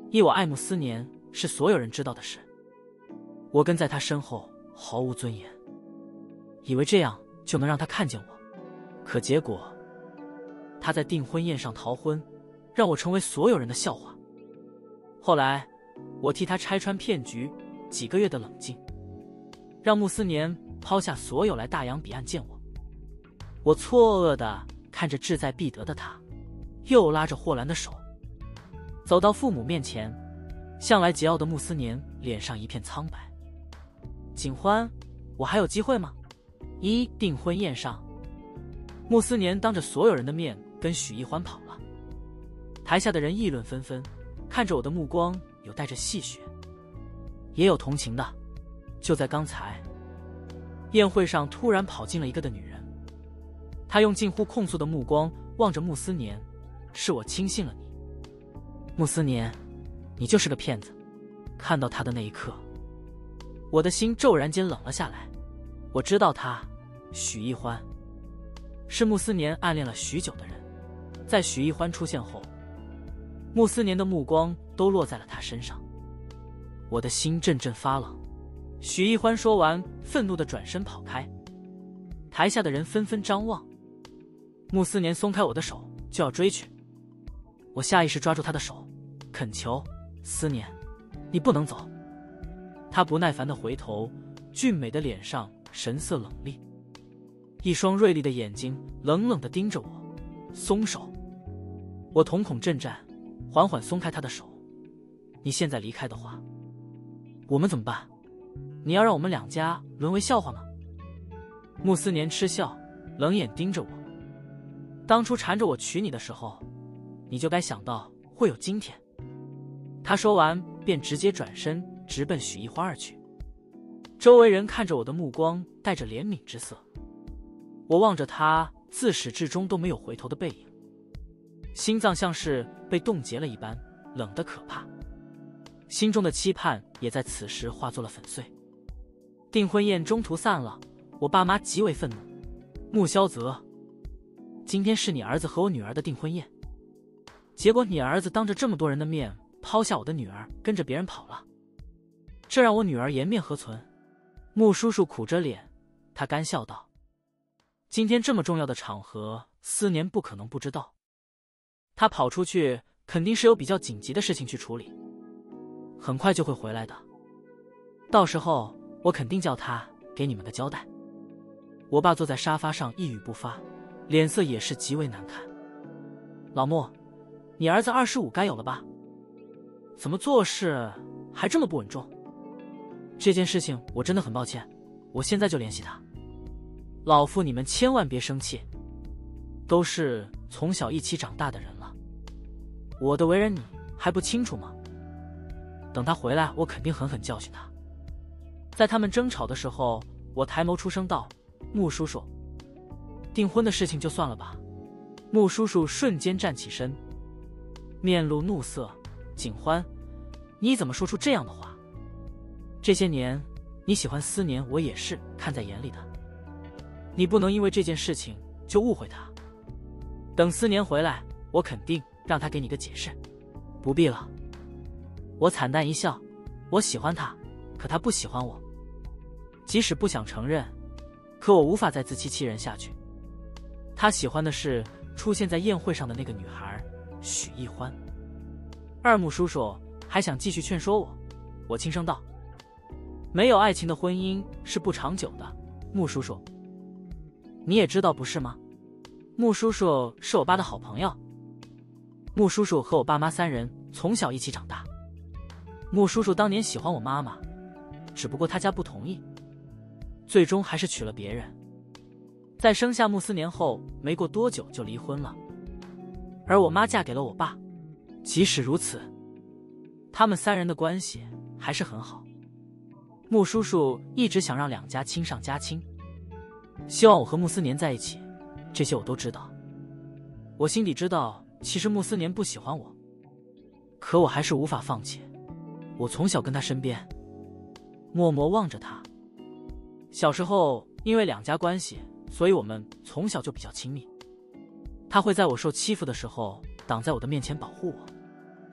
依我爱慕思年是所有人知道的事。我跟在他身后毫无尊严，以为这样就能让他看见我，可结果他在订婚宴上逃婚，让我成为所有人的笑话。后来我替他拆穿骗局，几个月的冷静，让穆思年抛下所有来大洋彼岸见我。我错愕地看着志在必得的他，又拉着霍兰的手走到父母面前。向来桀骜的穆思年脸上一片苍白。景欢，我还有机会吗？订婚宴上，穆思年当着所有人的面跟许一欢跑了。台下的人议论纷纷，看着我的目光有带着戏谑，也有同情的。就在刚才，宴会上突然跑进了一个的女人，她用近乎控诉的目光望着穆思年，是我轻信了你。穆思年，你就是个骗子。看到他的那一刻，我的心骤然间冷了下来。我知道他，许一欢，是穆思年暗恋了许久的人。在许一欢出现后，穆思年的目光都落在了他身上。我的心阵阵发冷。许一欢说完，愤怒地转身跑开。台下的人纷纷张望。穆思年松开我的手，就要追去。我下意识抓住他的手，恳求：思年，你不能走。他不耐烦地回头，俊美的脸上神色冷厉，一双锐利的眼睛冷冷地盯着我。松手！我瞳孔震颤，缓缓松开他的手。你现在离开的话，我们怎么办？你要让我们两家沦为笑话吗？穆思年嗤笑，冷眼盯着我。当初缠着我娶你的时候，你就该想到会有今天。他说完便直接转身直奔许一欢而去。周围人看着我的目光带着怜悯之色。我望着他自始至终都没有回头的背影，心脏像是被冻结了一般，冷得可怕。心中的期盼也在此时化作了粉碎。订婚宴中途散了，我爸妈极为愤怒。穆萧泽，今天是你儿子和我女儿的订婚宴，结果你儿子当着这么多人的面抛下我的女儿，跟着别人跑了，这让我女儿颜面何存？穆叔叔苦着脸，他干笑道：今天这么重要的场合，思年不可能不知道。他跑出去肯定是有比较紧急的事情去处理，很快就会回来的，到时候我肯定叫他给你们个交代。我爸坐在沙发上一语不发，脸色也是极为难看。老穆，你儿子25该有了吧？怎么做事还这么不稳重？这件事情我真的很抱歉，我现在就联系他。老夫你们千万别生气，都是从小一起长大的人了，我的为人你还不清楚吗？等他回来，我肯定狠狠教训他。在他们争吵的时候，我抬眸出声道：穆叔叔，订婚的事情就算了吧。穆叔叔瞬间站起身，面露怒色：景欢，你怎么说出这样的话？这些年你喜欢思年，我也是看在眼里的，你不能因为这件事情就误会他。等思年回来，我肯定让他给你个解释。不必了。我惨淡一笑，我喜欢他，可他不喜欢我。即使不想承认，可我无法再自欺欺人下去。他喜欢的是出现在宴会上的那个女孩许一欢。二木叔叔还想继续劝说我，我轻声道：没有爱情的婚姻是不长久的，穆叔叔，你也知道不是吗？穆叔叔是我爸的好朋友，穆叔叔和我爸妈3人从小一起长大。穆叔叔当年喜欢我妈妈，只不过他家不同意，最终还是娶了别人。在生下穆思年后没过多久就离婚了，而我妈嫁给了我爸。即使如此，他们3人的关系还是很好。穆叔叔一直想让两家亲上加亲，希望我和穆思年在一起，这些我都知道。我心底知道，其实穆思年不喜欢我，可我还是无法放弃。我从小跟他身边，默默望着他。小时候因为两家关系，所以我们从小就比较亲密。他会在我受欺负的时候挡在我的面前保护我，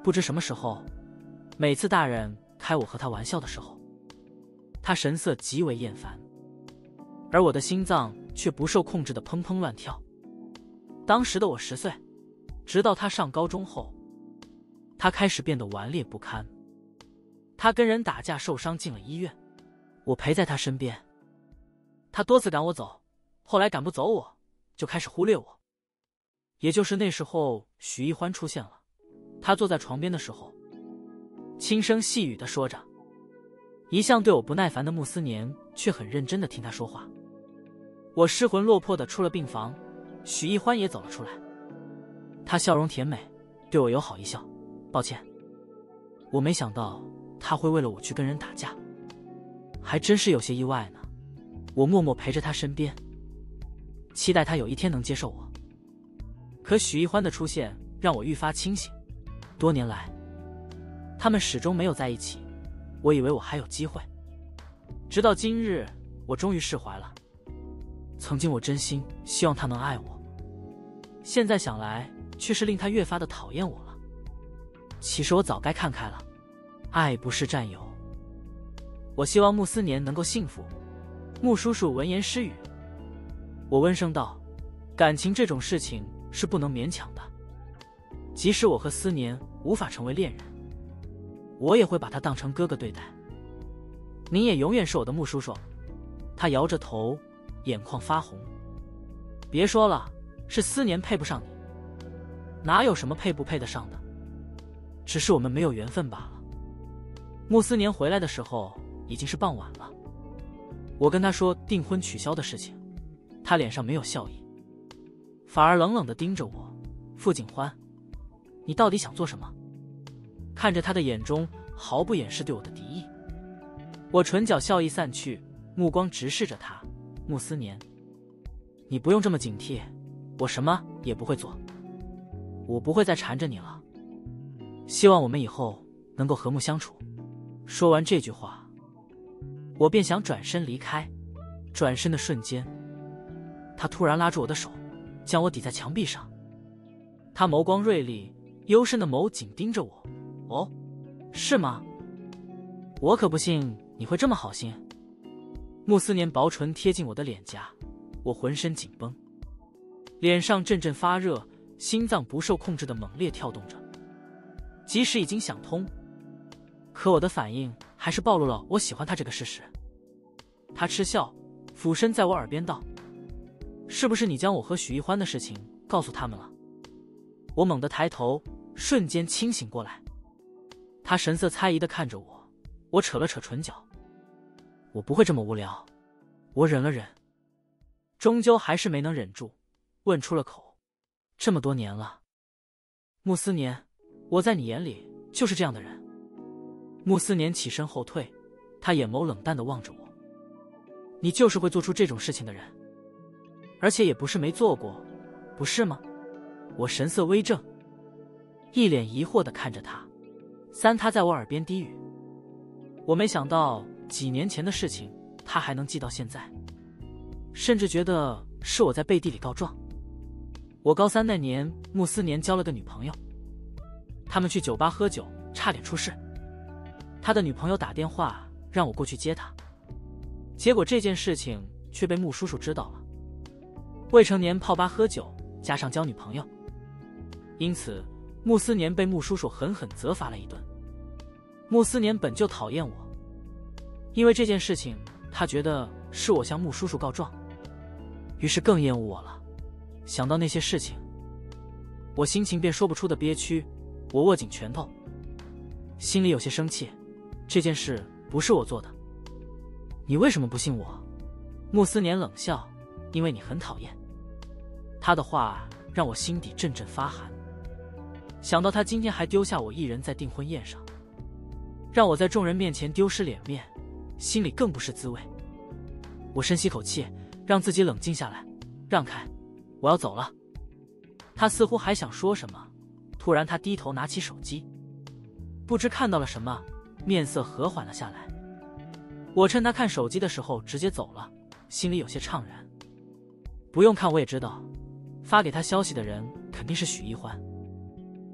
不知什么时候，每次大人开我和他玩笑的时候，他神色极为厌烦，而我的心脏却不受控制的砰砰乱跳。当时的我10岁，直到他上高中后，他开始变得顽劣不堪。他跟人打架受伤进了医院，我陪在他身边。他多次赶我走，后来赶不走我，就开始忽略我。也就是那时候，许一欢出现了。他坐在床边的时候，轻声细语地说着，一向对我不耐烦的穆思年却很认真地听他说话。我失魂落魄地出了病房，许一欢也走了出来。他笑容甜美，对我友好一笑，抱歉。我没想到他会为了我去跟人打架，还真是有些意外呢。我默默陪着他身边，期待他有一天能接受我。可许一欢的出现让我愈发清醒。多年来，他们始终没有在一起，我以为我还有机会。直到今日，我终于释怀了。曾经我真心希望他能爱我，现在想来却是令他越发的讨厌我了。其实我早该看开了，爱不是占有。我希望穆思年能够幸福。穆叔叔闻言失语。我温声道，感情这种事情是不能勉强的，即使我和思年无法成为恋人，我也会把他当成哥哥对待。您也永远是我的穆叔叔。他摇着头，眼眶发红。别说了，是思年配不上你，哪有什么配不配得上的，只是我们没有缘分罢了。穆思年回来的时候已经是傍晚了，我跟他说订婚取消的事情，他脸上没有笑意，反而冷冷地盯着我。傅景欢，你到底想做什么？看着他的眼中毫不掩饰对我的敌意，我唇角笑意散去，目光直视着他。穆思年，你不用这么警惕，我什么也不会做，我不会再缠着你了，希望我们以后能够和睦相处。说完这句话，我便想转身离开。转身的瞬间，他突然拉住我的手，将我抵在墙壁上。他眸光锐利，幽深的眸紧盯着我。哦，是吗？我可不信你会这么好心。穆思年薄唇贴近我的脸颊，我浑身紧绷，脸上阵阵发热，心脏不受控制的猛烈跳动着。即使已经想通，可我的反应还是暴露了我喜欢他这个事实。他嗤笑，俯身在我耳边道，是不是你将我和许一欢的事情告诉他们了？我猛地抬头，瞬间清醒过来。他神色猜疑地看着我，我扯了扯唇角，我不会这么无聊。我忍了忍，终究还是没能忍住，问出了口，这么多年了，穆思年，我在你眼里就是这样的人？穆思年起身后退，他眼眸冷淡地望着我，你就是会做出这种事情的人，而且也不是没做过，不是吗？我神色微正，一脸疑惑地看着他。他在我耳边低语，我没想到几年前的事情他还能记到现在，甚至觉得是我在背地里告状。我高3那年，穆思年交了个女朋友，他们去酒吧喝酒，差点出事。他的女朋友打电话让我过去接他，结果这件事情却被穆叔叔知道了。未成年泡吧喝酒，加上交女朋友，因此穆思年被穆叔叔狠狠责罚了一顿。穆思年本就讨厌我，因为这件事情他觉得是我向穆叔叔告状，于是更厌恶我了。想到那些事情，我心情便说不出的憋屈。我握紧拳头，心里有些生气，这件事不是我做的。你为什么不信我？穆思年冷笑，因为你很讨厌。他的话让我心底阵阵发寒，想到他今天还丢下我一人在订婚宴上，让我在众人面前丢失脸面，心里更不是滋味。我深吸口气，让自己冷静下来，让开，我要走了。他似乎还想说什么，突然他低头拿起手机，不知看到了什么，面色和缓了下来。我趁他看手机的时候直接走了，心里有些怅然。不用看我也知道，发给他消息的人肯定是许一欢。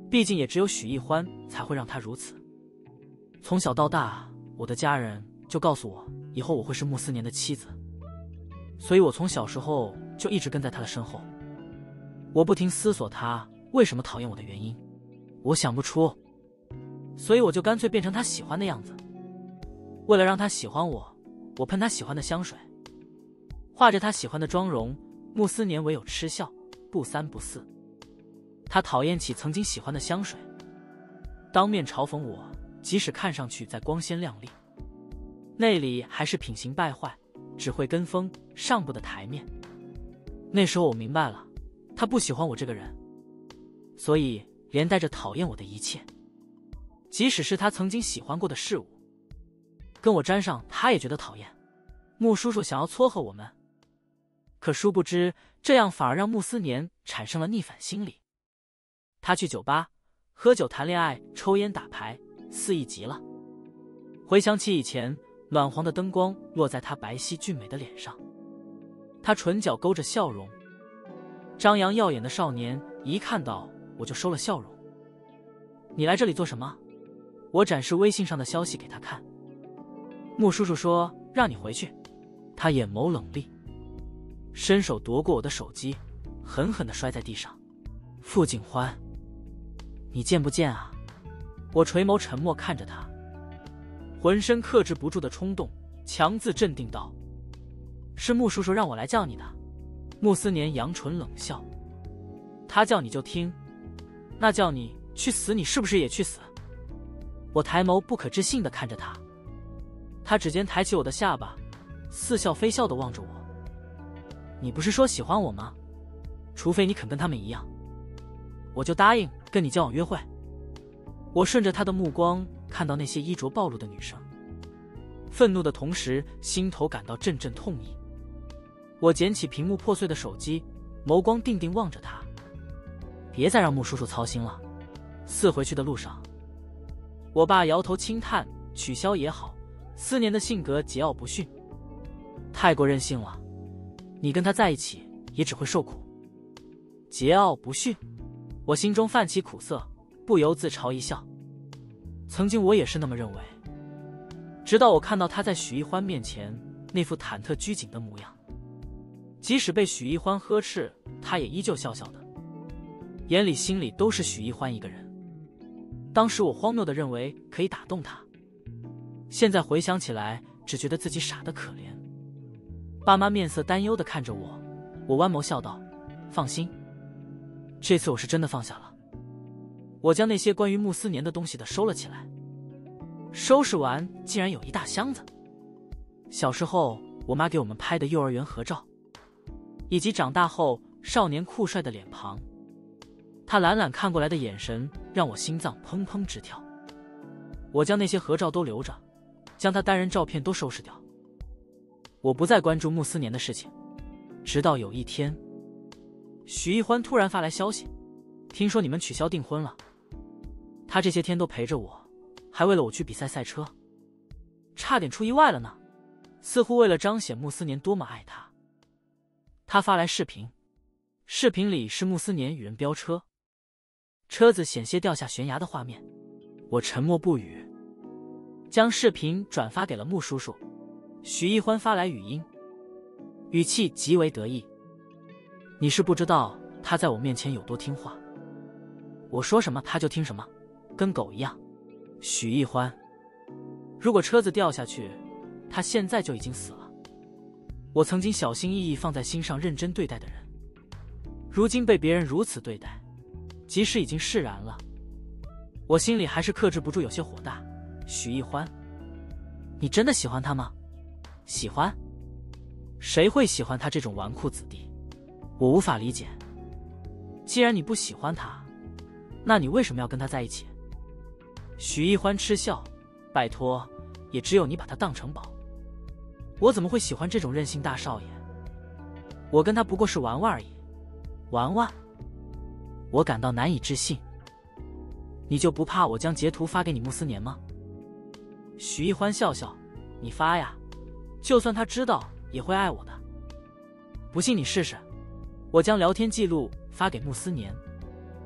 毕竟也只有许艺欢才会让他如此。从小到大，我的家人就告诉我，以后我会是穆思年的妻子，所以我从小时候就一直跟在他的身后。我不停思索他为什么讨厌我的原因，我想不出，所以我就干脆变成他喜欢的样子。为了让他喜欢我，我喷他喜欢的香水，画着他喜欢的妆容。穆思年唯有嗤笑，不三不四。他讨厌起曾经喜欢的香水，当面嘲讽我，即使看上去再光鲜亮丽，内里还是品行败坏，只会跟风，上不得台面。那时候我明白了，他不喜欢我这个人，所以连带着讨厌我的一切，即使是他曾经喜欢过的事物，跟我沾上他也觉得讨厌。穆叔叔想要撮合我们，可殊不知这样反而让穆思年产生了逆反心理。他去酒吧喝酒谈恋爱抽烟打牌，肆意极了。回想起以前，暖黄的灯光落在他白皙俊美的脸上，他唇角勾着笑容，张扬耀眼的少年一看到我就收了笑容。你来这里做什么？我展示微信上的消息给他看。穆叔叔说让你回去。他眼眸冷厉，伸手夺过我的手机，狠狠地摔在地上。傅景欢，你贱不贱啊？我垂眸沉默看着他，浑身克制不住的冲动，强自镇定道：是穆叔叔让我来叫你的。穆思年扬唇冷笑，他叫你就听，那叫你去死你是不是也去死？我抬眸不可置信地看着他，他指尖抬起我的下巴，似笑非笑地望着我。你不是说喜欢我吗？除非你肯跟他们一样，我就答应跟你交往约会。我顺着他的目光看到那些衣着暴露的女生，愤怒的同时心头感到阵阵痛意。我捡起屏幕破碎的手机，眸光定定望着他。别再让穆叔叔操心了。4回去的路上，我爸摇头轻叹，取消也好，思年的性格桀骜不驯，太过任性了，你跟他在一起也只会受苦。桀骜不驯，我心中泛起苦涩，不由自嘲一笑。曾经我也是那么认为，直到我看到他在许艺欢面前那副忐忑拘谨的模样，即使被许艺欢呵斥，他也依旧笑笑的，眼里心里都是许艺欢一个人。当时我荒谬地认为可以打动他，现在回想起来，只觉得自己傻得可怜。爸妈面色担忧地看着我，我弯眸笑道：放心，这次我是真的放下了。我将那些关于穆思年的东西都收了起来，收拾完竟然有一大箱子。小时候我妈给我们拍的幼儿园合照，以及长大后少年酷帅的脸庞。他懒懒看过来的眼神让我心脏砰砰直跳。我将那些合照都留着，将他单人照片都收拾掉。我不再关注穆思年的事情，直到有一天，许艺欢突然发来消息，听说你们取消订婚了。他这些天都陪着我，还为了我去比赛赛车，差点出意外了呢。似乎为了彰显穆思年多么爱他，他发来视频，视频里是穆思年与人飙车，车子险些掉下悬崖的画面。我沉默不语，将视频转发给了穆叔叔。许艺欢发来语音，语气极为得意：你是不知道他在我面前有多听话，我说什么他就听什么，跟狗一样。许艺欢，如果车子掉下去，他现在就已经死了。我曾经小心翼翼放在心上认真对待的人，如今被别人如此对待，即使已经释然了，我心里还是克制不住有些火大。许艺欢，你真的喜欢他吗？喜欢？谁会喜欢他这种纨绔子弟？我无法理解。既然你不喜欢他，那你为什么要跟他在一起？许艺欢嗤笑：拜托，也只有你把他当成宝，我怎么会喜欢这种任性大少爷？我跟他不过是玩玩而已。玩玩？我感到难以置信。你就不怕我将截图发给你穆思年吗？许艺欢笑笑：你发呀，就算他知道也会爱我的。不信你试试。我将聊天记录发给穆思年。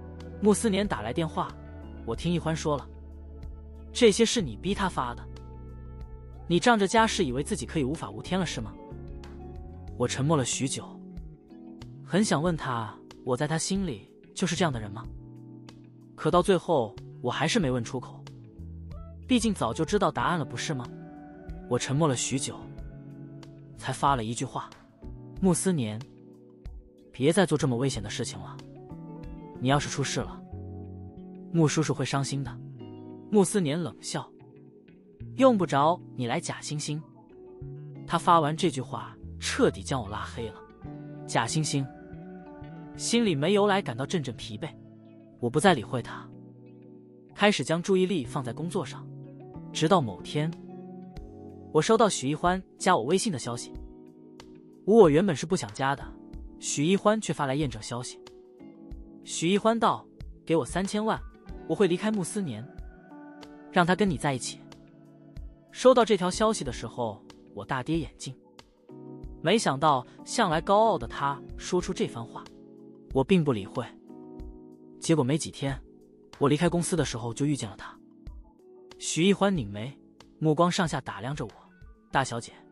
穆思年打来电话，我听一欢说了，这些是你逼他发的。你仗着家世以为自己可以无法无天了是吗？我沉默了许久，很想问他，我在他心里就是这样的人吗？可到最后我还是没问出口，毕竟早就知道答案了，不是吗？我沉默了许久，才发了一句话：穆思年，别再做这么危险的事情了，你要是出事了，穆叔叔会伤心的。穆思年冷笑，用不着你来假惺惺。他发完这句话彻底将我拉黑了。假惺惺，心里没由来感到阵阵疲惫。我不再理会他，开始将注意力放在工作上。直到某天，我收到许一欢加我微信的消息。我原本是不想加的，许一欢却发来验证消息。许一欢道：给我3000万，我会离开穆思年，让他跟你在一起。收到这条消息的时候，我大跌眼镜，没想到向来高傲的他说出这番话。我并不理会，结果没几天，我离开公司的时候就遇见了他。许一欢拧眉，目光上下打量着我：大小姐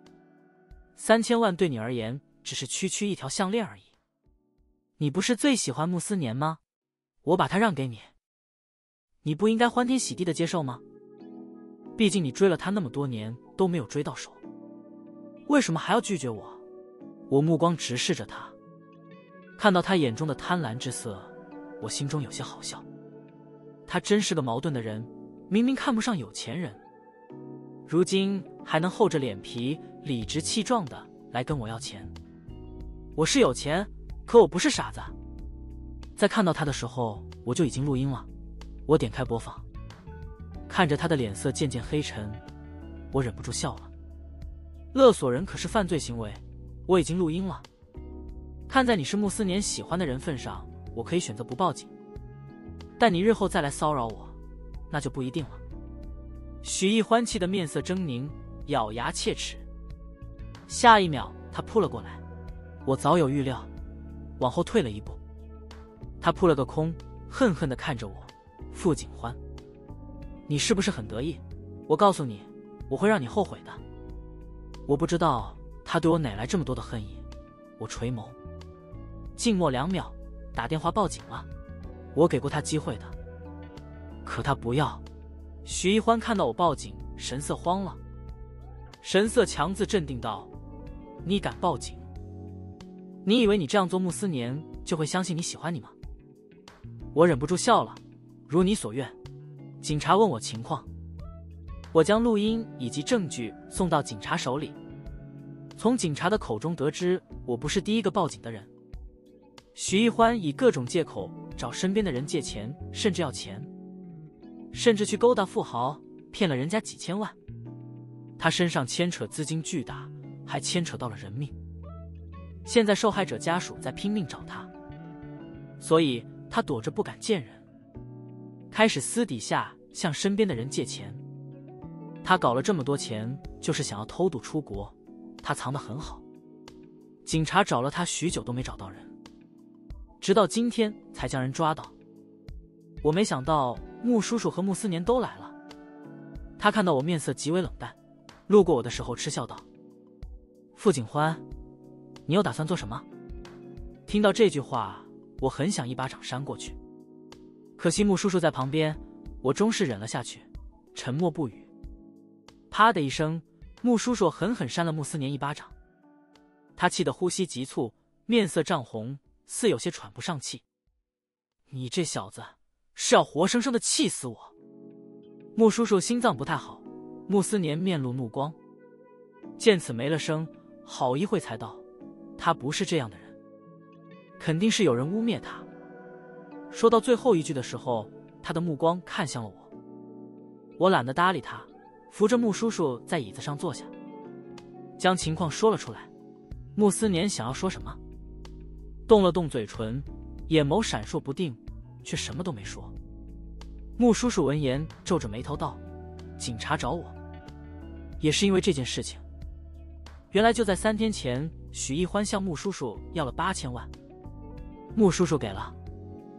，3000万对你而言只是区区一条项链而已。你不是最喜欢穆思年吗？我把他让给你，你不应该欢天喜地的接受吗？毕竟你追了他那么多年都没有追到手，为什么还要拒绝我？我目光直视着他，看到他眼中的贪婪之色，我心中有些好笑。他真是个矛盾的人，明明看不上有钱人，如今还能厚着脸皮理直气壮的来跟我要钱。我是有钱，可我不是傻子。在看到他的时候，我就已经录音了。我点开播放，看着他的脸色渐渐黑沉，我忍不住笑了。勒索人可是犯罪行为，我已经录音了。看在你是穆思年喜欢的人份上，我可以选择不报警，但你日后再来骚扰我，那就不一定了。许一欢气得面色狰狞，咬牙切齿。下一秒他扑了过来，我早有预料，往后退了一步。他扑了个空，恨恨地看着我：傅景欢，你是不是很得意？我告诉你，我会让你后悔的。我不知道他对我哪来这么多的恨意，我垂眸，静默2秒，打电话报警了。我给过他机会的，可他不要。许一欢看到我报警，神色慌了，神色强自镇定道：你敢报警？你以为你这样做穆思年就会相信你喜欢你吗？我忍不住笑了，如你所愿。警察问我情况，我将录音以及证据送到警察手里。从警察的口中得知，我不是第一个报警的人。许一欢以各种借口找身边的人借钱，甚至要钱，甚至去勾搭富豪，骗了人家几千万。他身上牵扯资金巨大，还牵扯到了人命。现在受害者家属在拼命找他，所以他躲着不敢见人，开始私底下向身边的人借钱。他搞了这么多钱，就是想要偷渡出国，他藏得很好。警察找了他许久都没找到人，直到今天才将人抓到。我没想到穆叔叔和穆思年都来了。他看到我面色极为冷淡，路过我的时候嗤笑道：傅景欢，你又打算做什么？听到这句话，我很想一巴掌扇过去，可惜穆叔叔在旁边，我终是忍了下去，沉默不语。啪的一声，穆叔叔狠狠扇了穆思年一巴掌，他气得呼吸急促，面色涨红，似有些喘不上气。你这小子是要活生生的气死我！穆叔叔心脏不太好。穆思年面露怒光，见此没了声，好一会才道：他不是这样的人，肯定是有人污蔑他。说到最后一句的时候，他的目光看向了我。我懒得搭理他，扶着穆叔叔在椅子上坐下，将情况说了出来。穆思年想要说什么，动了动嘴唇，眼眸闪烁不定，却什么都没说。穆叔叔闻言皱着眉头道：警察找我也是因为这件事情。原来就在3天前，许一欢向穆叔叔要了8000万，穆叔叔给了。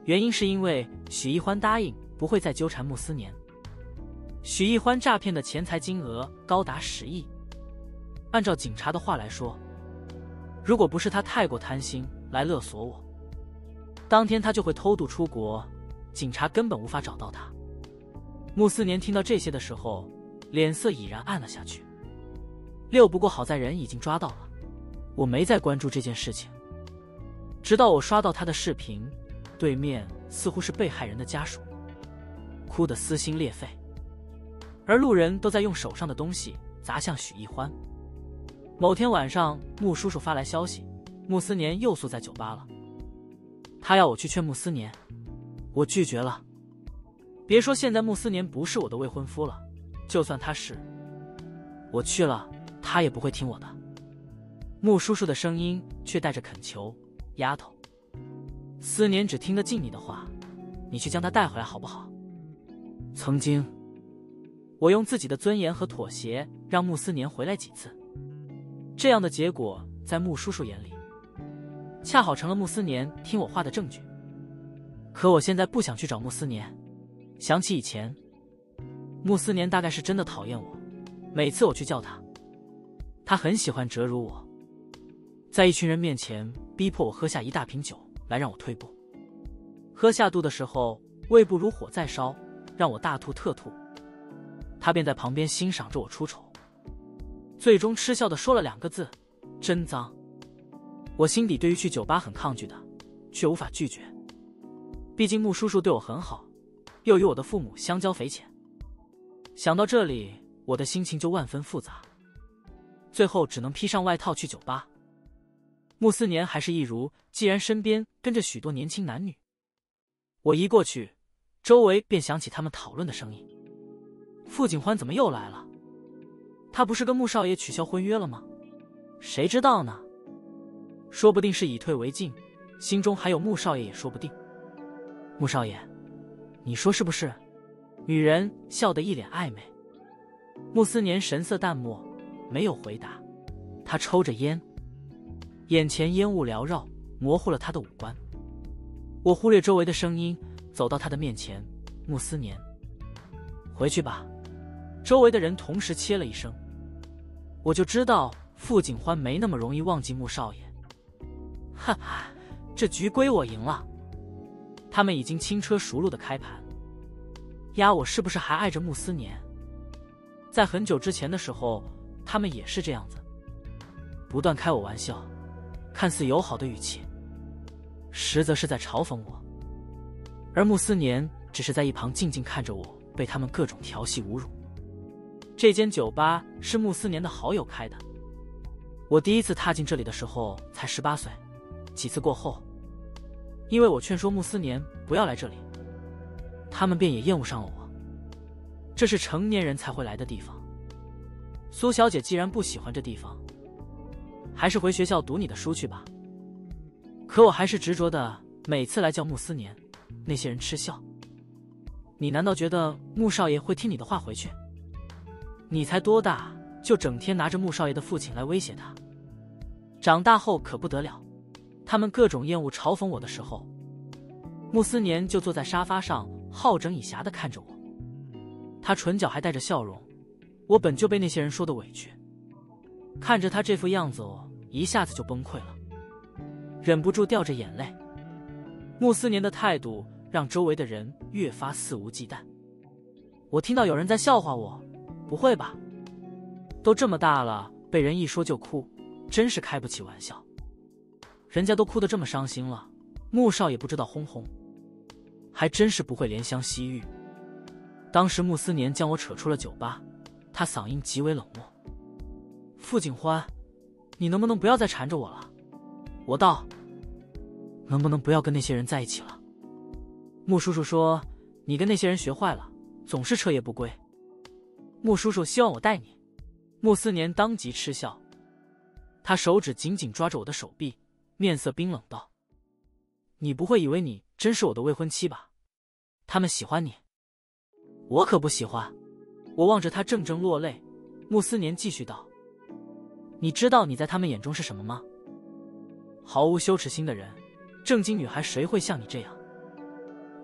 原因是因为许一欢答应不会再纠缠穆思年。许一欢诈骗的钱财金额高达10亿。按照警察的话来说，如果不是他太过贪心来勒索我，当天他就会偷渡出国，警察根本无法找到他。穆思年听到这些的时候，脸色已然暗了下去。不过好在人已经抓到了，我没再关注这件事情。直到我刷到他的视频，对面似乎是被害人的家属，哭得撕心裂肺，而路人都在用手上的东西砸向许一欢。某天晚上，穆叔叔发来消息，穆思年又宿在酒吧了。他要我去劝穆思年，我拒绝了。别说现在穆思年不是我的未婚夫了，就算他是，我去了他也不会听我的。穆叔叔的声音却带着恳求：丫头，思年只听得进你的话，你去将他带回来好不好？曾经我用自己的尊严和妥协让穆思年回来几次，这样的结果在穆叔叔眼里恰好成了穆思年听我话的证据。可我现在不想去找穆思年，想起以前，穆思年大概是真的讨厌我，每次我去叫他，他很喜欢折辱我，在一群人面前逼迫我喝下一大瓶酒来让我退步。喝下肚的时候，胃部如火在烧，让我大吐特吐，他便在旁边欣赏着我出丑，最终嗤笑地说了2个字：真脏。我心底对于去酒吧很抗拒的，却无法拒绝。毕竟穆叔叔对我很好，又与我的父母相交匪浅。想到这里，我的心情就万分复杂，最后只能披上外套去酒吧。穆思年还是一如既然身边跟着许多年轻男女，我一过去，周围便响起他们讨论的声音。傅景欢怎么又来了？他不是跟穆少爷取消婚约了吗？谁知道呢？说不定是以退为进，心中还有穆少爷也说不定。穆少爷，你说是不是？女人笑得一脸暧昧。穆思年神色淡漠，没有回答。他抽着烟，眼前烟雾缭绕，模糊了他的五官。我忽略周围的声音，走到他的面前。穆思年，回去吧。周围的人同时切了一声。我就知道傅景欢没那么容易忘记穆少爷。哈哈，这局归我赢了。他们已经轻车熟路的开盘，压我是不是还爱着穆思年？在很久之前的时候，他们也是这样子，不断开我玩笑，看似友好的语气，实则是在嘲讽我。而穆思年只是在一旁静静看着我被他们各种调戏侮辱。这间酒吧是穆思年的好友开的，我第一次踏进这里的时候才18岁，几次过后，因为我劝说穆思年不要来这里，他们便也厌恶上了我。这是成年人才会来的地方。苏小姐既然不喜欢这地方，还是回学校读你的书去吧。可我还是执着的每次来叫穆思年，那些人嗤笑。你难道觉得穆少爷会听你的话回去？你才多大，就整天拿着穆少爷的父亲来威胁他？长大后可不得了。他们各种厌恶嘲讽我的时候，穆思年就坐在沙发上好整以暇地看着我，他唇角还带着笑容。我本就被那些人说的委屈，看着他这副样子，我一下子就崩溃了，忍不住掉着眼泪。穆思年的态度让周围的人越发肆无忌惮。我听到有人在笑话我，不会吧？都这么大了，被人一说就哭，真是开不起玩笑。人家都哭得这么伤心了，穆少也不知道哄哄，还真是不会怜香惜玉。当时穆思年将我扯出了酒吧，他嗓音极为冷漠：傅景欢，你能不能不要再缠着我了？我道：能不能不要跟那些人在一起了？穆叔叔说你跟那些人学坏了，总是彻夜不归。穆叔叔希望我带你。穆思年当即嗤笑，他手指紧紧抓着我的手臂，面色冰冷道：你不会以为你真是我的未婚妻吧？他们喜欢你，我可不喜欢。我望着他怔怔落泪。穆思年继续道：你知道你在他们眼中是什么吗？毫无羞耻心的人，正经女孩谁会像你这样？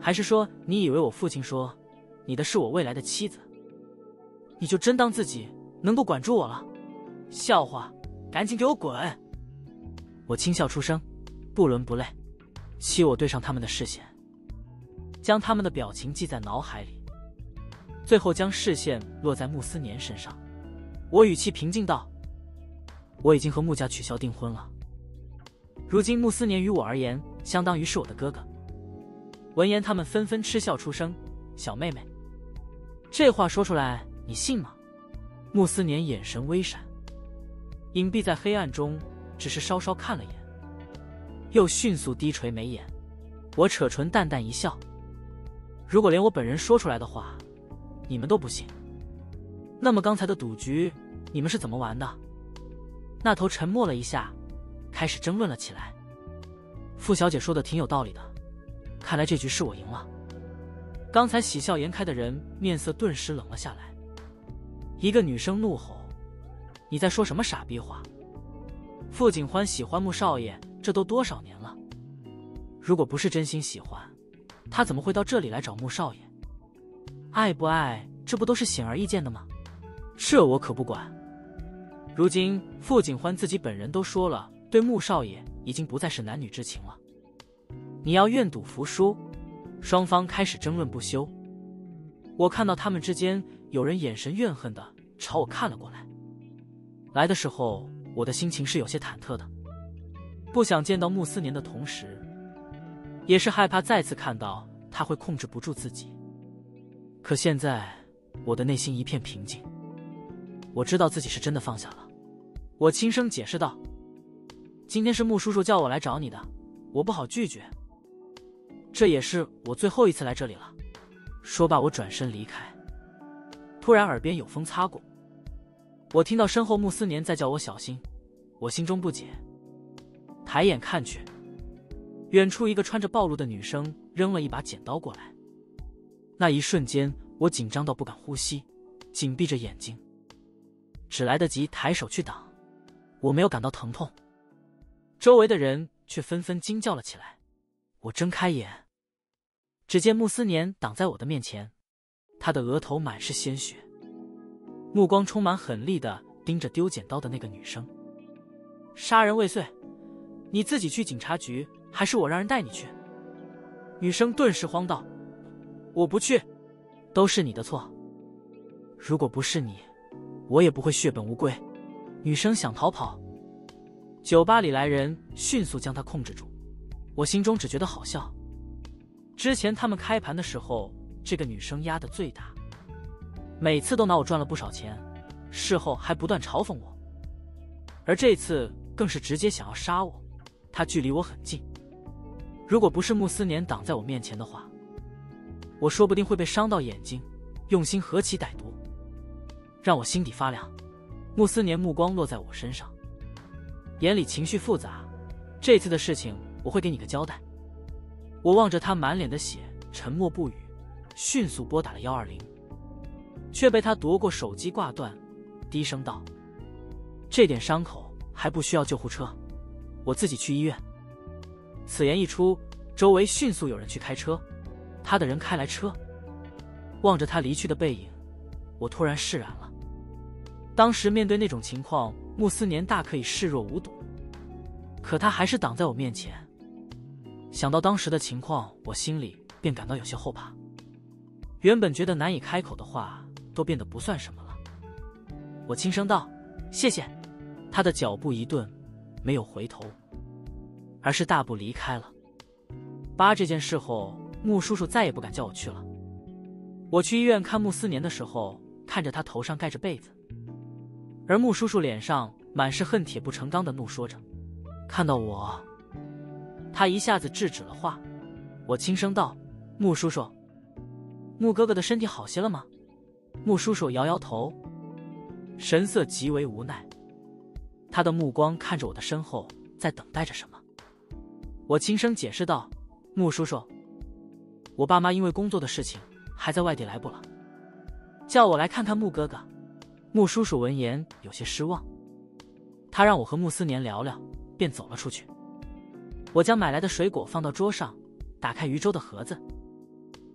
还是说你以为我父亲说你的是我未来的妻子，你就真当自己能够管住我了？笑话，赶紧给我滚！我轻笑出声，不伦不类，欺我对上他们的视线，将他们的表情记在脑海里，最后将视线落在穆思年身上。我语气平静道：我已经和穆家取消订婚了，如今穆思年于我而言相当于是我的哥哥。闻言他们纷纷嗤笑出声：小妹妹，这话说出来你信吗？穆思年眼神微闪，隐蔽在黑暗中，只是稍稍看了眼，又迅速低垂眉眼。我扯唇淡淡一笑：如果连我本人说出来的话你们都不信，那么刚才的赌局你们是怎么玩的？那头沉默了一下，开始争论了起来。傅小姐说的挺有道理的，看来这局是我赢了。刚才喜笑颜开的人面色顿时冷了下来。一个女生怒吼：你在说什么傻逼话？傅景欢喜欢穆少爷，这都多少年了，如果不是真心喜欢，他怎么会到这里来找穆少爷？爱不爱，这不都是显而易见的吗？这我可不管。如今傅景欢自己本人都说了，对穆少爷已经不再是男女之情了。你要愿赌服输？双方开始争论不休。我看到他们之间有人眼神怨恨的朝我看了过来。来的时候我的心情是有些忐忑的，不想见到穆思年的同时，也是害怕再次看到他会控制不住自己。可现在我的内心一片平静，我知道自己是真的放下了。我轻声解释道：今天是穆叔叔叫我来找你的，我不好拒绝，这也是我最后一次来这里了。说罢我转身离开。突然耳边有风擦过，我听到身后穆思年在叫我小心，我心中不解，抬眼看去，远处一个穿着暴露的女生扔了一把剪刀过来。那一瞬间我紧张到不敢呼吸，紧闭着眼睛，只来得及抬手去挡。我没有感到疼痛，周围的人却纷纷惊叫了起来。我睁开眼，只见穆思年挡在我的面前，他的额头满是鲜血，目光充满狠厉地盯着丢剪刀的那个女生。杀人未遂，你自己去警察局，还是我让人带你去？女生顿时慌道：我不去，都是你的错，如果不是你，我也不会血本无归。女生想逃跑，酒吧里来人迅速将她控制住。我心中只觉得好笑，之前他们开盘的时候，这个女生压得最大，每次都拿我赚了不少钱，事后还不断嘲讽我，而这次更是直接想要杀我。她距离我很近，如果不是穆思年挡在我面前的话，我说不定会被伤到眼睛，用心何其歹毒，让我心底发凉。穆思年目光落在我身上，眼里情绪复杂，这次的事情我会给你个交代。我望着他满脸的血，沉默不语，迅速拨打了120，却被他夺过手机挂断，低声道：这点伤口还不需要救护车，我自己去医院。此言一出，周围迅速有人去开车，他的人开来车。望着他离去的背影，我突然释然了。当时面对那种情况，穆思年大可以视若无睹，可他还是挡在我面前。想到当时的情况，我心里便感到有些后怕。原本觉得难以开口的话，都变得不算什么了。我轻声道：谢谢。他的脚步一顿，没有回头，而是大步离开了。这件事后，穆叔叔再也不敢叫我去了。我去医院看穆思年的时候，看着他头上盖着被子，而穆叔叔脸上满是恨铁不成钢的怒说着。看到我，他一下子制止了话。我轻声道：穆叔叔，穆哥哥的身体好些了吗？穆叔叔摇摇头，神色极为无奈，他的目光看着我的身后，在等待着什么。我轻声解释道：穆叔叔，我爸妈因为工作的事情还在外地来不了，叫我来看看穆哥哥。穆叔叔闻言有些失望，他让我和穆思年聊聊，便走了出去。我将买来的水果放到桌上，打开鱼粥的盒子，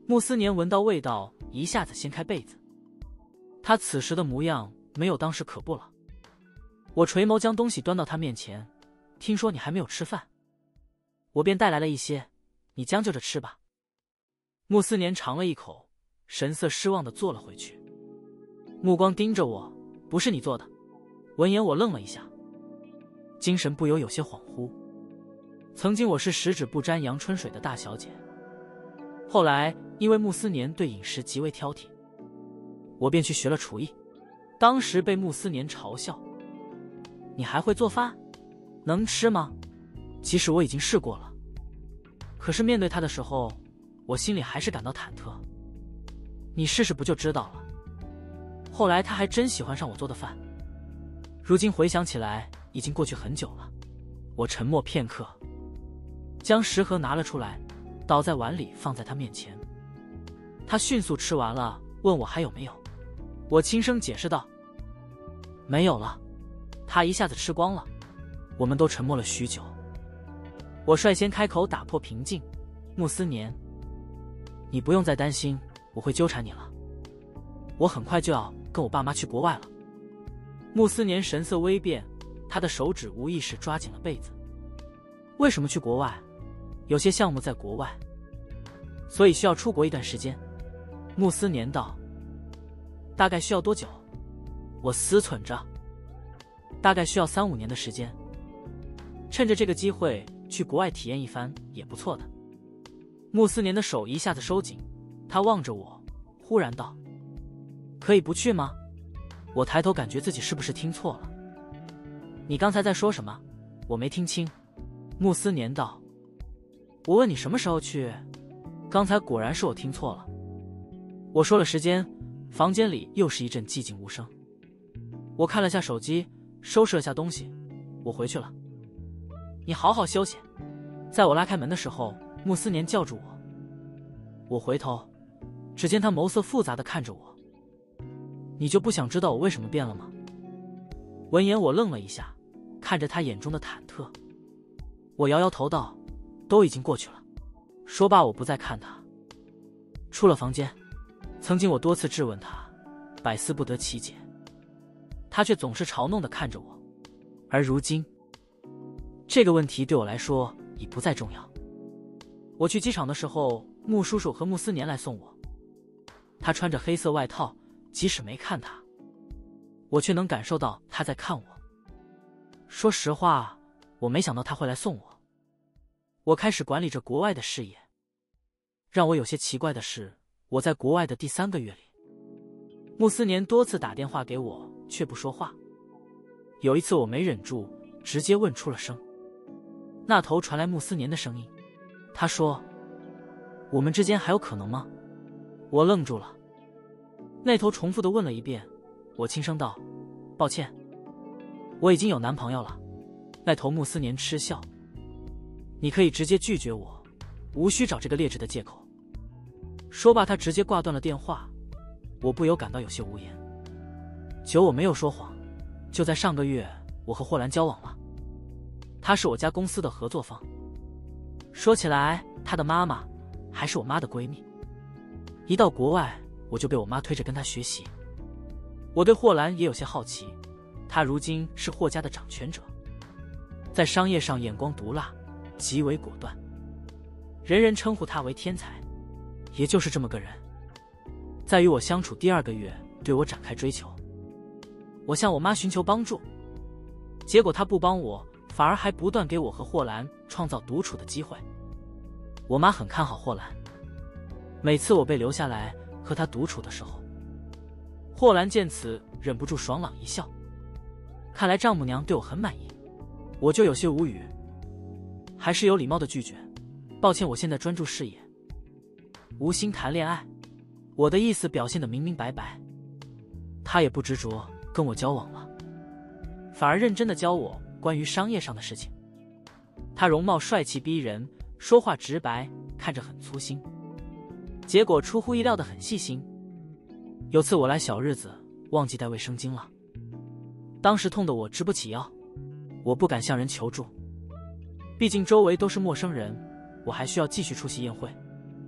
穆思年闻到味道，一下子掀开被子。他此时的模样没有当时可不了。我垂眸将东西端到他面前，听说你还没有吃饭，我便带来了一些，你将就着吃吧。穆思年尝了一口，神色失望地坐了回去，目光盯着我，不是你做的。闻言我愣了一下，精神不由有些恍惚。曾经我是十指不沾阳春水的大小姐，后来因为穆思年对饮食极为挑剔，我便去学了厨艺，当时被穆思年嘲笑，你还会做饭？能吃吗？即使我已经试过了，可是面对他的时候，我心里还是感到忐忑。你试试不就知道了。后来他还真喜欢上我做的饭，如今回想起来已经过去很久了。我沉默片刻，将食盒拿了出来，倒在碗里放在他面前。他迅速吃完了，问我还有没有。我轻声解释道，没有了。他一下子吃光了。我们都沉默了许久。我率先开口打破平静，穆思年，你不用再担心我会纠缠你了，我很快就要跟我爸妈去国外了。穆思年神色微变，他的手指无意识抓紧了被子。为什么去国外？有些项目在国外，所以需要出国一段时间。穆思年道，大概需要多久？我思忖着，大概需要3-5年的时间。趁着这个机会去国外体验一番也不错的。穆思年的手一下子收紧，他望着我，忽然道，可以不去吗？我抬头感觉自己是不是听错了。你刚才在说什么？我没听清。穆思年道，我问你什么时候去，刚才果然是我听错了。我说了时间，房间里又是一阵寂静无声。我看了下手机，收拾了下东西，我回去了。你好好休息。在我拉开门的时候，穆思年叫住我。我回头，只见他眸色复杂地看着我。你就不想知道我为什么变了吗？闻言我愣了一下，看着他眼中的忐忑。我摇摇头道，都已经过去了。说罢我不再看他，出了房间。曾经我多次质问他，百思不得其解，他却总是嘲弄地看着我。而如今，这个问题对我来说已不再重要。我去机场的时候，穆叔叔和穆思年来送我。他穿着黑色外套，即使没看他，我却能感受到他在看我。说实话，我没想到他会来送我。我开始管理着国外的事业。让我有些奇怪的是，我在国外的第3个月里，穆思年多次打电话给我，却不说话。有一次我没忍住，直接问出了声。那头传来穆思年的声音，他说，我们之间还有可能吗？我愣住了。那头重复地问了一遍。我轻声道，抱歉，我已经有男朋友了。那头穆思年嗤笑，你可以直接拒绝我，无需找这个劣质的借口。说罢他直接挂断了电话。我不由感到有些无言。酒我没有说谎，就在上个月我和霍兰交往了。她是我家公司的合作方，说起来她的妈妈还是我妈的闺蜜。一到国外我就被我妈推着跟她学习。我对霍兰也有些好奇，她如今是霍家的掌权者，在商业上眼光毒辣，极为果断，人人称呼她为天才。也就是这么个人，在与我相处第2个月对我展开追求。我向我妈寻求帮助，结果她不帮我，反而还不断给我和霍兰创造独处的机会。我妈很看好霍兰，每次我被留下来和她独处的时候，霍兰见此忍不住爽朗一笑。看来丈母娘对我很满意。我就有些无语，还是有礼貌的拒绝，抱歉，我现在专注事业，无心谈恋爱。我的意思表现得明明白白。他也不执着跟我交往了，反而认真地教我关于商业上的事情。他容貌帅气逼人，说话直白，看着很粗心，结果出乎意料的很细心。有次我来小日子，忘记带卫生巾了，当时痛得我直不起腰，我不敢向人求助，毕竟周围都是陌生人，我还需要继续出席宴会。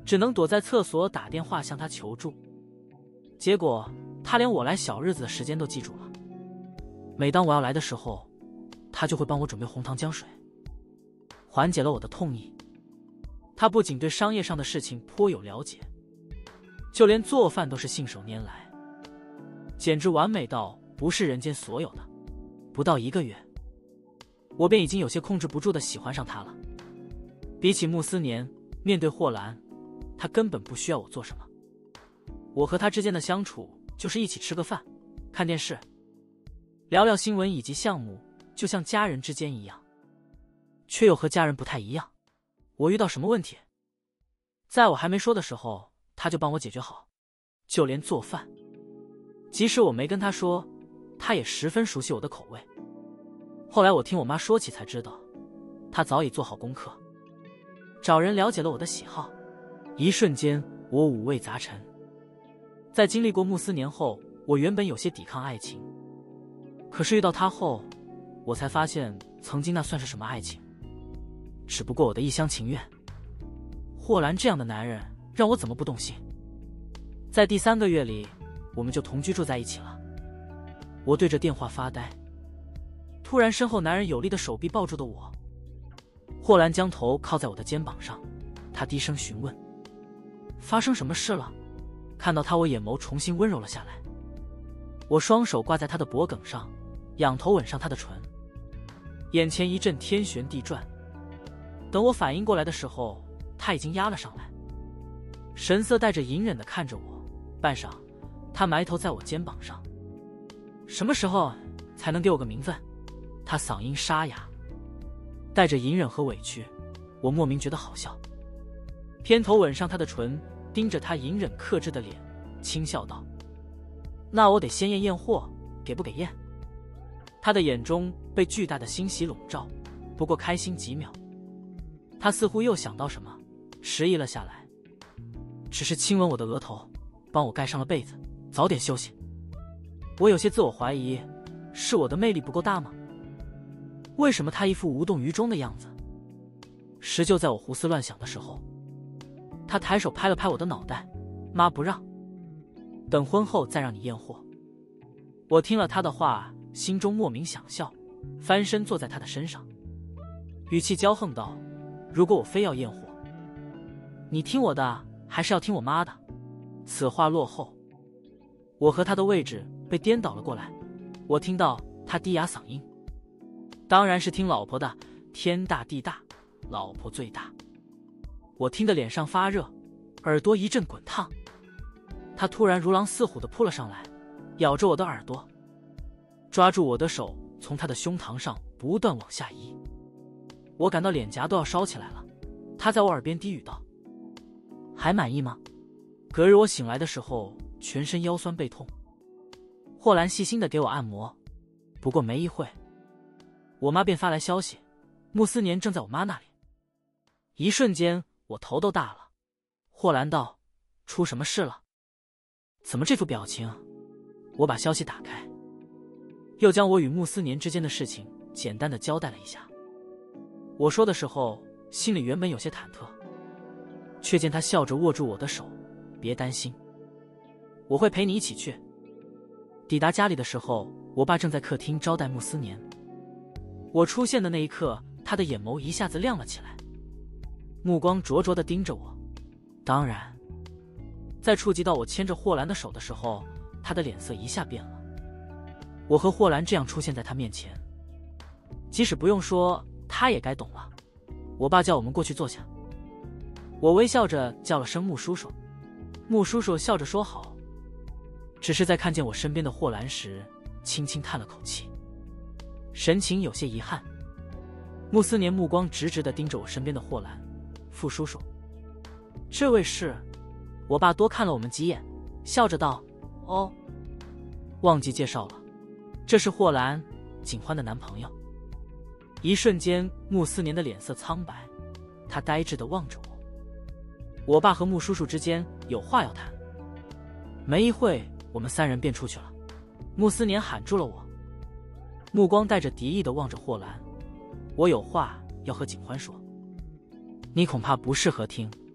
只能躲在厕所打电话向他求助。结果他连我来小日子的时间都记住了，每当我要来的时候，他就会帮我准备红糖姜水，缓解了我的痛意。他不仅对商业上的事情颇有了解，就连做饭都是信手拈来，简直完美到不是人间所有的。不到1个月，我便已经有些控制不住的喜欢上他了。比起穆斯年，面对霍兰，他根本不需要我做什么。我和他之间的相处就是一起吃个饭，看电视，聊聊新闻以及项目，就像家人之间一样，却又和家人不太一样。我遇到什么问题，在我还没说的时候，他就帮我解决好，就连做饭，即使我没跟他说，他也十分熟悉我的口味。后来我听我妈说起才知道，他早已做好功课，找人了解了我的喜好。一瞬间我五味杂陈。在经历过穆斯年后，我原本有些抵抗爱情，可是遇到他后，我才发现曾经那算是什么爱情，只不过我的一厢情愿。霍兰这样的男人让我怎么不动心？在第3个月里，我们就同居住在一起了。我对着电话发呆，突然身后男人有力的手臂抱住的我。霍兰将头靠在我的肩膀上，他低声询问：发生什么事了？看到他，我眼眸重新温柔了下来。我双手挂在他的脖颈上，仰头吻上他的唇，眼前一阵天旋地转。等我反应过来的时候，他已经压了上来，神色带着隐忍地看着我。半晌，他埋头在我肩膀上：什么时候才能给我个名分？他嗓音沙哑，带着隐忍和委屈。我莫名觉得好笑，偏头吻上他的唇，盯着他隐忍克制的脸，轻笑道：那我得先验验货，给不给验？他的眼中被巨大的欣喜笼罩，不过开心几秒，他似乎又想到什么，迟疑了下来，只是亲吻我的额头，帮我盖上了被子，早点休息。我有些自我怀疑，是我的魅力不够大吗？为什么他一副无动于衷的样子？时就在我胡思乱想的时候，他抬手拍了拍我的脑袋：妈不让，等婚后再让你验货。我听了他的话，心中莫名想笑，翻身坐在他的身上，语气骄横道：如果我非要验货，你听我的还是要听我妈的？此话落后，我和他的位置被颠倒了过来。我听到他低哑嗓音：当然是听老婆的，天大地大，老婆最大。我听得脸上发热，耳朵一阵滚烫。他突然如狼似虎地扑了上来，咬着我的耳朵，抓住我的手从他的胸膛上不断往下移。我感到脸颊都要烧起来了。他在我耳边低语道：还满意吗？隔日我醒来的时候，全身腰酸背痛。霍兰细心地给我按摩，不过没一会，我妈便发来消息，穆斯年正在我妈那里。一瞬间我头都大了。霍兰道：出什么事了？怎么这副表情？我把消息打开，又将我与穆斯年之间的事情简单的交代了一下。我说的时候，心里原本有些忐忑，却见他笑着握住我的手：别担心，我会陪你一起去。抵达家里的时候，我爸正在客厅招待穆斯年。我出现的那一刻，他的眼眸一下子亮了起来，目光灼灼地盯着我。当然，在触及到我牵着霍兰的手的时候，他的脸色一下变了。我和霍兰这样出现在他面前，即使不用说，他也该懂了。我爸叫我们过去坐下，我微笑着叫了声穆叔叔。穆叔叔笑着说好，只是在看见我身边的霍兰时，轻轻叹了口气，神情有些遗憾。穆斯年目光直直地盯着我身边的霍兰：傅叔叔，这位是……我爸多看了我们几眼，笑着道：哦，忘记介绍了，这是霍兰，景欢的男朋友。一瞬间，穆斯年的脸色苍白，他呆滞地望着我。我爸和穆叔叔之间有话要谈。没一会，我们3人便出去了。穆斯年喊住了我，目光带着敌意地望着霍兰：我有话要和景欢说，你恐怕不适合听。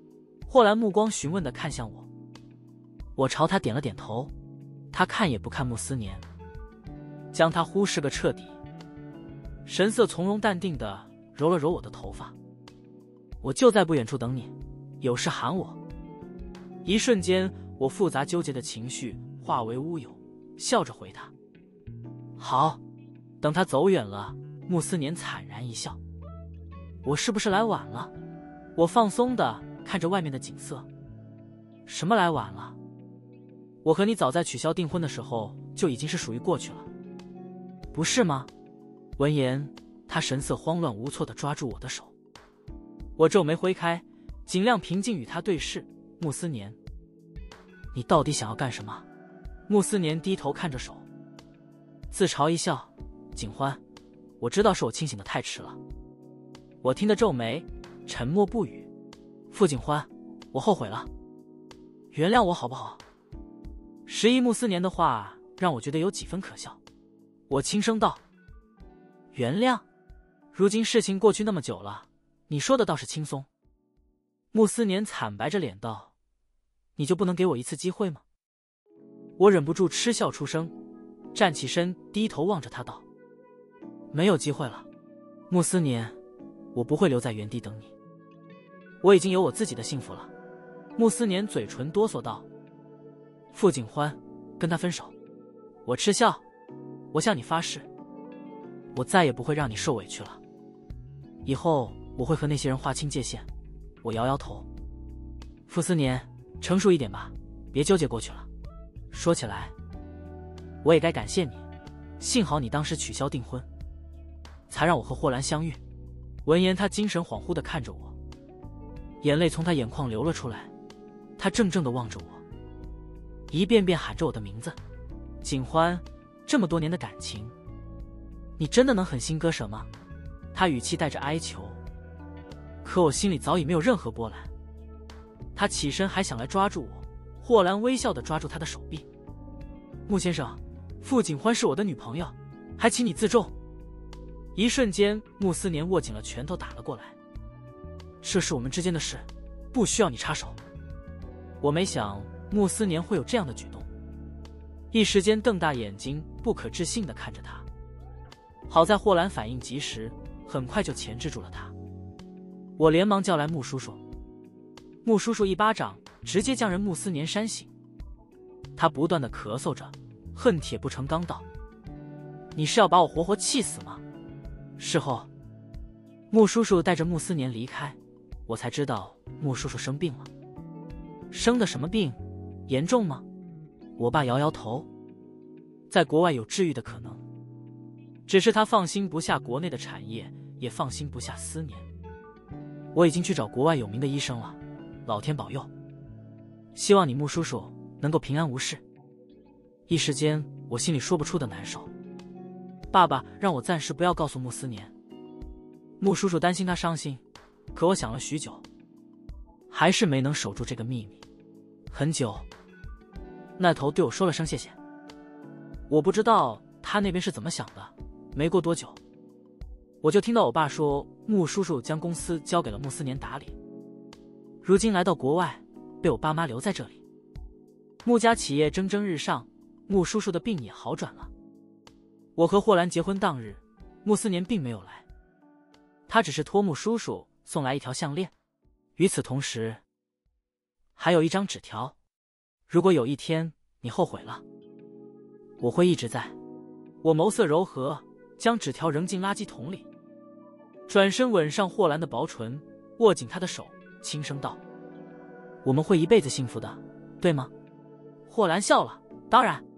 霍兰目光询问地看向我，我朝他点了点头，他看也不看穆斯年，将他忽视个彻底，神色从容淡定地揉了揉我的头发。我就在不远处等你，有事喊我。一瞬间，我复杂纠结的情绪化为乌有，笑着回他：好。等他走远了，穆斯年惨然一笑。我是不是来晚了？我放松地看着外面的景色。什么来晚了？我和你早在取消订婚的时候就已经是属于过去了，不是吗？闻言，他神色慌乱无措地抓住我的手。我皱眉挥开，尽量平静与他对视。穆斯年，你到底想要干什么？穆斯年低头看着手，自嘲一笑。景欢，我知道是我清醒的太迟了。我听得皱眉，沉默不语。傅景欢，我后悔了，原谅我好不好？迟疑穆斯年的话让我觉得有几分可笑。我轻声道：原谅？如今事情过去那么久了，你说的倒是轻松。穆斯年惨白着脸道：你就不能给我一次机会吗？我忍不住嗤笑出声，站起身低头望着他道：没有机会了，穆斯年，我不会留在原地等你，我已经有我自己的幸福了。穆斯年嘴唇哆嗦道：傅景欢，跟他分手。我嗤笑，我向你发誓，我再也不会让你受委屈了，以后我会和那些人划清界限。我摇摇头，傅斯年，成熟一点吧，别纠结过去了。说起来，我也该感谢你，幸好你当时取消订婚，才让我和霍兰相遇。闻言，他精神恍惚地看着我，眼泪从他眼眶流了出来。他怔怔地望着我，一遍遍喊着我的名字。景欢，这么多年的感情，你真的能狠心割舍吗？他语气带着哀求，可我心里早已没有任何波澜。他起身还想来抓住我，霍兰微笑地抓住他的手臂。穆先生，傅景欢是我的女朋友，还请你自重。一瞬间，穆斯年握紧了拳头打了过来。这是我们之间的事，不需要你插手。我没想穆斯年会有这样的举动，一时间瞪大眼睛，不可置信地看着他。好在霍兰反应及时，很快就钳制住了他。我连忙叫来穆叔叔，穆叔叔一巴掌直接将人穆斯年扇醒。他不断地咳嗽着，恨铁不成钢道：你是要把我活活气死吗？事后，穆叔叔带着穆斯年离开，我才知道穆叔叔生病了。生的什么病？严重吗？我爸摇摇头，在国外有治愈的可能，只是他放心不下国内的产业，也放心不下思年。我已经去找国外有名的医生了，老天保佑，希望你穆叔叔能够平安无事。一时间我心里说不出的难受。爸爸让我暂时不要告诉穆斯年，穆叔叔担心他伤心，可我想了许久，还是没能守住这个秘密。很久，那头对我说了声谢谢。我不知道他那边是怎么想的，没过多久，我就听到我爸说穆叔叔将公司交给了穆斯年打理，如今来到国外，被我爸妈留在这里。穆家企业蒸蒸日上，穆叔叔的病也好转了。我和霍兰结婚当日，穆斯年并没有来，他只是托穆叔叔送来一条项链。与此同时，还有一张纸条，如果有一天你后悔了，我会一直在。我眸色柔和，将纸条扔进垃圾桶里，转身吻上霍兰的薄唇，握紧她的手，轻声道：我们会一辈子幸福的，对吗？霍兰笑了，当然。